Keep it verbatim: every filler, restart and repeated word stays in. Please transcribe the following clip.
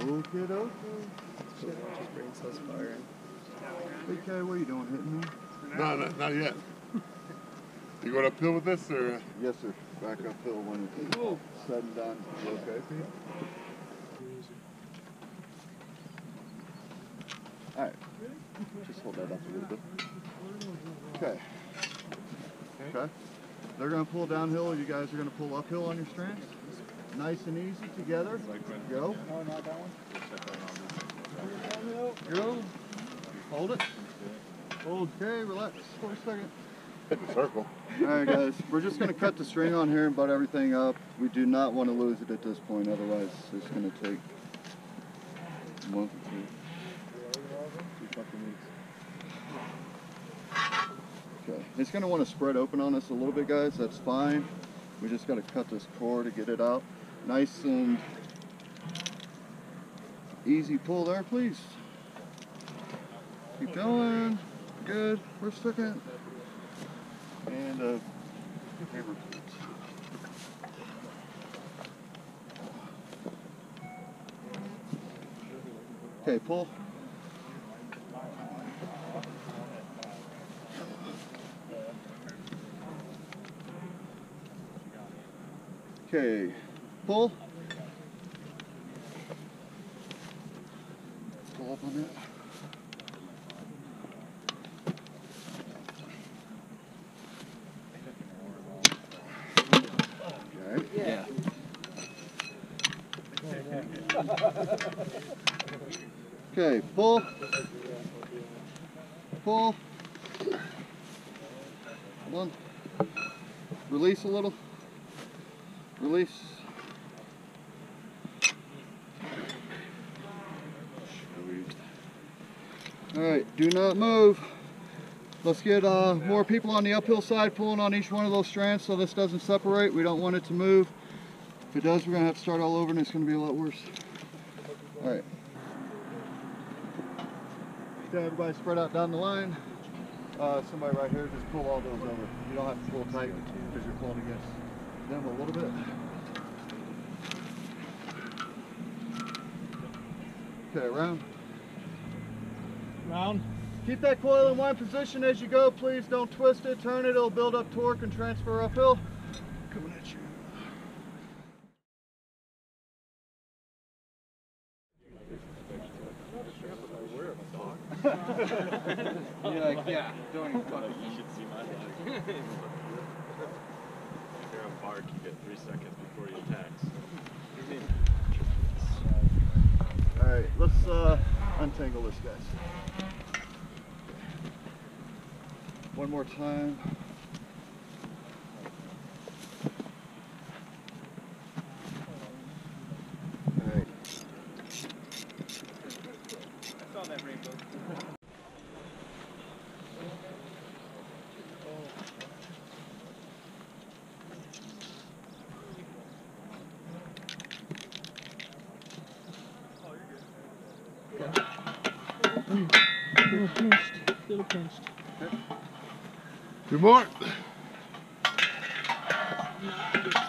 Okay, okay. Just bring sauce fire in. Hey, Kay, what are you doing, hitting me? No, not, not yet. You going uphill with this, or? Yes, sir. Back uphill when it's said and done. You okay, Pete? Alright. Just hold that up a little bit. Okay. Okay. They're going to pull downhill. You guys are going to pull uphill on your strands. Nice and easy together. Go. No, not that one. Go. Hold it. Hold. Okay, relax for a second. Hit the circle. Alright guys, we're just going to cut the string on here and butt everything up. We do not want to lose it at this point, otherwise it's going to take a month or two. Two fucking weeks. Okay, it's going to want to spread open on us a little bit, guys. That's fine. We just got to cut this core to get it out. Nice and easy pull there, please. Keep going. Good. For a second. And uh, hammer pulls. Okay, pull. Okay, pull. Pull up on that. Okay. Yeah. Okay, pull. Pull. Hold on. Release a little. Release. Alright, do not move. Let's get uh, more people on the uphill side pulling on each one of those strands so this doesn't separate. We don't want it to move. If it does, we're going to have to start all over and it's going to be a lot worse. Alright. Okay, everybody spread out down the line. Uh, somebody right here, just pull all those over. You don't have to pull tight because you're pulling against them a little bit. Okay, around. Round. Keep that coil in one position as you go, please. Don't twist it, turn it, it'll build up torque and transfer uphill. Coming at you. You're like, yeah, don't even fucking. You should see my dog. If you're on bark, you get three seconds before he attacks. Alright, let's uh, untangle this, guys. One more time. Alright. I saw that rainbow. Little pinched. Little pinched. Two more. Good.